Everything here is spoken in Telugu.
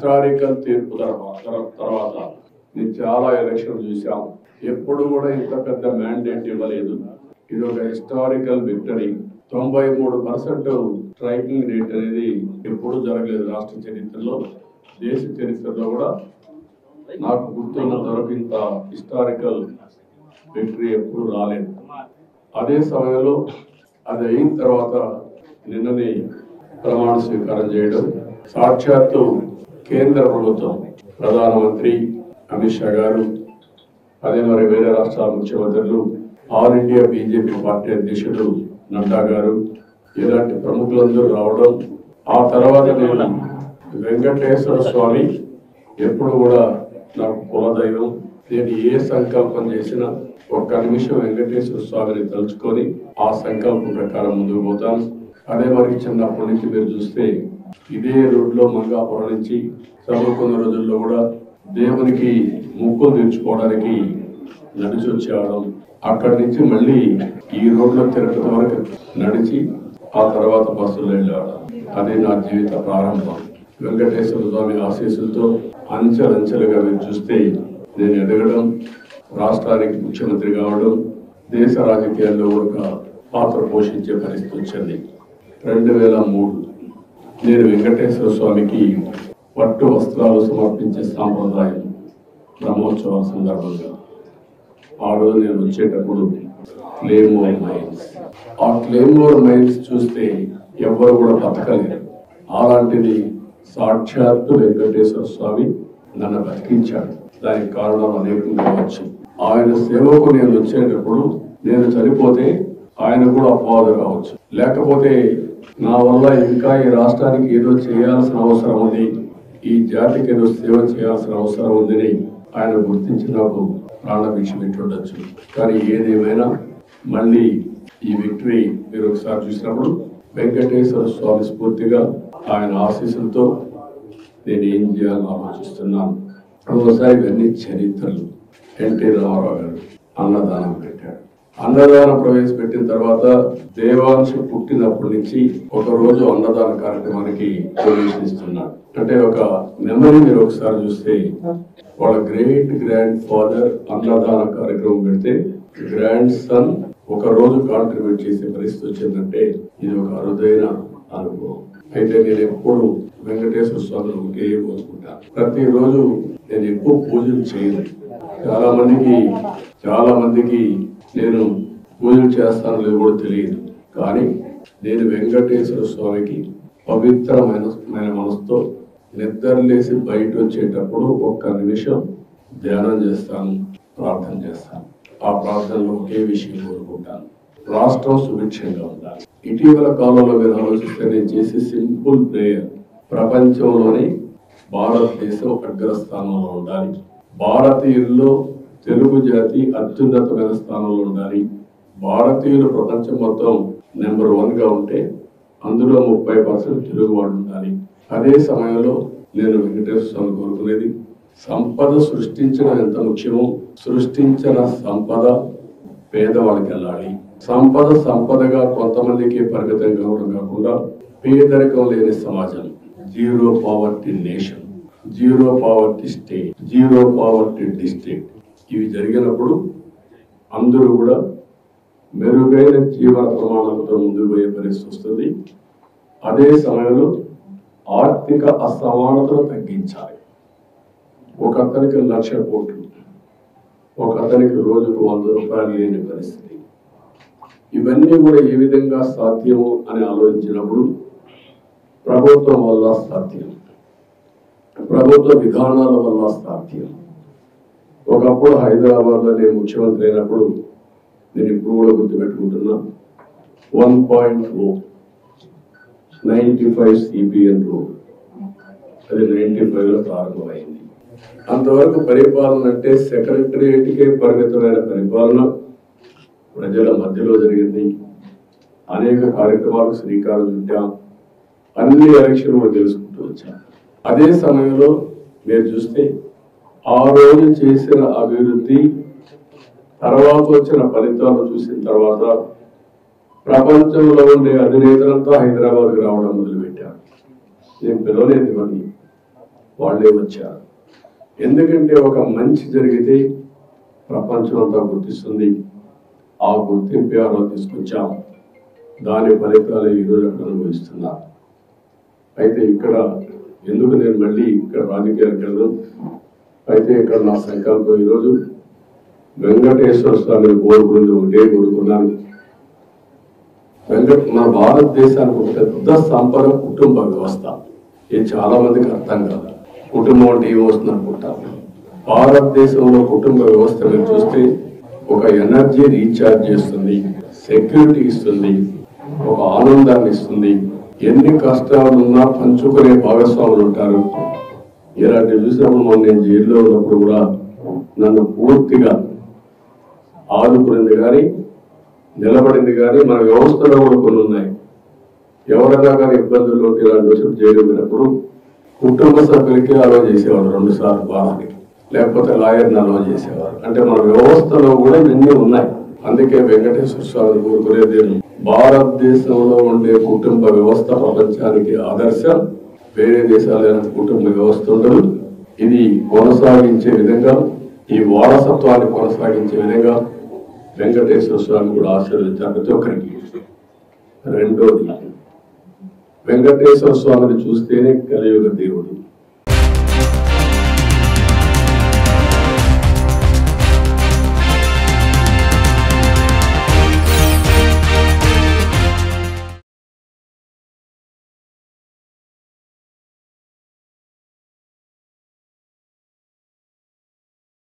హిస్టారికల్ తీర్పు తర్వాత నేను చాలా ఎలక్షన్ చూసాం. ఎప్పుడు కూడా ఇంత పెద్ద మ్యాండేట్ ఇవ్వలేదు. ఇది ఒక హిస్టారికల్ విక్టరీ. 93% స్ట్రైకింగ్ రేట్ అనేది ఎప్పుడు జరగలేదు రాష్ట్ర చరిత్రలో, దేశ చరిత్రలో కూడా. నాకు గుర్తున్నంత వరకు ఇంత హిస్టారికల్ విక్టరీ ఎప్పుడు రాలేదు. అదే సమయంలో అది అయిన తర్వాత నిన్ననే ప్రమాణ స్వీకారం చేయడం, సాక్షాత్తు కేంద్ర ప్రభుత్వం ప్రధానమంత్రి అమిత్ షా గారు, అదే మరి వేరే రాష్ట్రాల ముఖ్యమంత్రులు, ఆల్ ఇండియా బీజేపీ పార్టీ అధ్యక్షుడు నడ్డా గారు, ఇలాంటి ప్రముఖులందరూ రావడం. ఆ తర్వాత నేను వెంకటేశ్వర స్వామి ఎప్పుడు కూడా నాకు కులదైవం. నేను ఏ సంకల్పం చేసినా ఒక్క నిమిషం వెంకటేశ్వర స్వామిని తలుచుకొని ఆ సంకల్పం ప్రకారం ముందుకు పోతాను. అదే మరి చిన్నప్పటి నుంచి మీరు చూస్తే ఇదే రోడ్లో మంగాపురం నుంచి చదువుకున్న రోజుల్లో కూడా దేవునికి ముక్కులు తీర్చుకోవడానికి నడిచి వచ్చేవాళ్ళం. అక్కడి నుంచి మళ్ళీ ఈ రోడ్లో తిరగడం వరకు నడిచి ఆ తర్వాత బస్సులో వెళ్ళేవాళ్ళం. అది నా జీవిత ప్రారంభం. వెంకటేశ్వర స్వామి ఆశీస్సులతో అంచెలంచెలుగా మీరు చూస్తే నేను ఎదగడం, రాష్ట్రానికి ముఖ్యమంత్రి కావడం, దేశ రాజకీయాల్లో ఒక పాత్ర పోషించే పరిస్థితి వచ్చింది. 2003 నేను వెంకటేశ్వర స్వామికి పట్టు వస్త్రాలు సమర్పించే సాంప్రదాయం బ్రహ్మోత్సవాల సందర్భంగా ఆ రోజు నేను వచ్చేటప్పుడు క్లేమోర్ మైన్స్, ఆ క్లేమోర్ మైన్స్ చూస్తే ఎవరు కూడా బతకలేరు. అలాంటిది సాక్షాత్తు వెంకటేశ్వర స్వామి నన్ను బతికించాడు. దానికి కారణం అనేకం కావచ్చు. ఆయన సేవకు నేను వచ్చేటప్పుడు నేను చనిపోతే ఆయన కూడా అపవాదు కావచ్చు, లేకపోతే నా వల్ల ఇంకా ఈ రాష్ట్రానికి ఏదో చేయాల్సిన అవసరం ఉంది, ఈ జాతికి ఏదో సేవ చేయాల్సిన అవసరం ఉందని ఆయన గుర్తించి నాకు ప్రాణభిక్ష పెట్టుండొచ్చు. కానీ ఏదేమైనా మళ్ళీ ఈ విక్టరీ మీరు ఒకసారి చూసినప్పుడు వెంకటేశ్వర స్వామి స్ఫూర్తిగా ఆయన ఆశీస్సులతో నేను ఏం చేయాలని ఆలోచిస్తున్నాను. ఒకసారి ఇవన్నీ చరిత్రలు. ఎన్టీ రామారావు గారు అన్నదానం పెట్టాడు. అన్నదానం ప్రవేశపెట్టిన తర్వాత దేవాంశు పుట్టినప్పటి నుంచి ఒక రోజు అన్నదాన కార్యక్రమానికి ప్రవేశిస్తున్నాడు. అంటే ఒక మెమరీ మీరు ఒకసారి చూస్తే వాళ్ళ గ్రేట్ గ్రాండ్ ఫాదర్ అన్నదాన కార్యక్రమం పెడితే గ్రాండ్ సన్ ఒక రోజు కాంట్రిబ్యూట్ చేసే పరిస్థితి వచ్చిందంటే ఇది ఒక అరుదైన అనుభవం. అయితే నేను ఎప్పుడు వెంకటేశ్వర స్వామిని ఒకే కోరుకుంటాను. ప్రతిరోజు నేను ఎక్కువ పూజలు చేయను. చాలా మందికి నేను పూజలు చేస్తాను లేదు కూడా తెలియదు. కానీ నేను వెంకటేశ్వర స్వామికి పవిత్రమైన మనసుతో నిద్రలేసి బయట వచ్చేటప్పుడు ఒక్క నిమిషం ధ్యానం చేస్తాను, ప్రార్థన చేస్తాను. ఆ ప్రార్థనలో ఒకే విషయం కోరుకుంటాను, రాష్ట్రం సుభిక్షంగా ఉండాలి. ఇటీవల కాలంలో మీరు ఆలోచిస్తే నేను చేసే సింపుల్ ప్రేయర్, ప్రపంచంలోని భారతదేశం అగ్రస్థానంలో ఉండాలి, భారతీయుల్లో తెలుగు జాతి అత్యున్నతమైన స్థానంలో ఉండాలి, భారతీయులు ప్రపంచం మొత్తం నెంబర్ 1 గా ఉంటే అందులో 30% తెలుగు వాడు ఉండాలి. అదే సమయంలో నేను వెంకటేశ్వర స్వామి కోరుకునేది సంపద సృష్టించడం ఎంత ముఖ్యమో సృష్టించిన సంపద పేదవాళ్ళకి వెళ్ళాలి. సంపదగా కొంతమందికి పరిమితం కావడం కాకుండా పేదరికం లేని సమాజం, zero poverty nation, zero poverty state, zero poverty district, ఇవి జరిగినప్పుడు అందరూ కూడా మెరుగైన జీవన ప్రమాణాలతో ముందుకు పోయే పరిస్థితి వస్తుంది. అదే సమయంలో ఆర్థిక అసమానతను తగ్గించాలి. ఒక అతనికి 1,00,000 కోట్లు, ఒక అతనికి రోజుకు 100 రూపాయలు లేని పరిస్థితి. ఇవన్నీ కూడా ఏ విధంగా సాధ్యము అని ఆలోచించినప్పుడు ప్రభుత్వం వల్ల సాధ్యం, ప్రభుత్వ విధానాల వల్ల సాధ్యం. ఒకప్పుడు హైదరాబాద్లో నేను ముఖ్యమంత్రి అయినప్పుడు నేను ఇప్పుడు కూడా గుర్తుపెట్టుకుంటున్నా 1.0 95 CBN రోడ్, అది 95లో ప్రారంభమైంది. అంతవరకు పరిపాలన అంటే సెక్రటరియట్కే పరిమితమైన పరిపాలన ప్రజల మధ్యలో జరిగింది. అనేక కార్యక్రమాలకు శ్రీకారం చుట్టాం, అన్ని ఎలక్షన్లు కూడా తెలుసుకుంటూ వచ్చాం. అదే సమయంలో మీరు చూస్తే ఆ రోజు చేసిన అభివృద్ధి తర్వాత వచ్చిన ఫలితాలు చూసిన తర్వాత ప్రపంచంలో ఉండే అధినేతలంతా హైదరాబాద్కి రావడం మొదలుపెట్టారు. నేను పిలవలేదు ఇవన్నీ, వాళ్ళే వచ్చారు. ఎందుకంటే ఒక మంచి జరిగితే ప్రపంచం అంతా గుర్తిస్తుంది. ఆ గుర్తింపు ఎవరో తీసుకొచ్చాం, దాని ఫలితాలు ఈరోజు అక్కడ అనుభవిస్తున్నారు. అయితే ఇక్కడ ఎందుకు నేను మళ్ళీ ఇక్కడ రాజకీయాలకు వెళ్ళను, అయితే ఇక్కడ నా సంకల్పం ఈరోజు వెంకటేశ్వర స్వామిని కోరుకుంటూ ఒకటే కోరుకున్నాను. మన భారతదేశానికి ఒక పెద్ద సంపద కుటుంబ వ్యవస్థ. ఇది చాలా మందికి అర్థం కాదు. కుటుంబం అంటే ఏమొస్తుంది అనుకుంటారు. భారతదేశంలో కుటుంబ వ్యవస్థ మీరు చూస్తే ఒక ఎనర్జీ రీఛార్జ్ చేస్తుంది, సెక్యూరిటీ ఇస్తుంది, ఒక ఆనందాన్ని ఇస్తుంది. ఎన్ని కష్టాలు ఉన్నా పంచుకునే భాగస్వాములు ఉంటారు. ఇలాంటి చూసినప్పుడు నేను జైల్లో ఉన్నప్పుడు కూడా నన్ను పూర్తిగా ఆదుకునేది కానీ నిలబడింది కానీ మన వ్యవస్థలో కూడా కొన్ని ఉన్నాయి. ఎవరైనా కానీ ఇబ్బందుల్లో ఇలాంటి వచ్చి జైలు వెళ్ళినప్పుడు కుటుంబ సభ్యులకి అలవ చేసేవాడు 2 సార్లు వారానికి, లేకపోతే లాయర్ని అలవ చేసేవారు. అంటే మన వ్యవస్థలో కూడా ఇవన్నీ ఉన్నాయి. అందుకే వెంకటేశ్వర స్వామిని కోరుకునేది భారతదేశంలో ఉండే కుటుంబ వ్యవస్థ ప్రపంచానికి ఆదర్శం. వేరే దేశాలైన కుటుంబ వ్యవస్థ ఉండదు. ఇది కొనసాగించే విధంగా, ఈ వారసత్వాన్ని కొనసాగించే విధంగా వెంకటేశ్వర స్వామి కూడా ఆశీర్వదించారు ప్రతి ఒక్కరికి. రెండోది, వెంకటేశ్వర స్వామిని చూస్తేనే కలియుగ దేవుడు.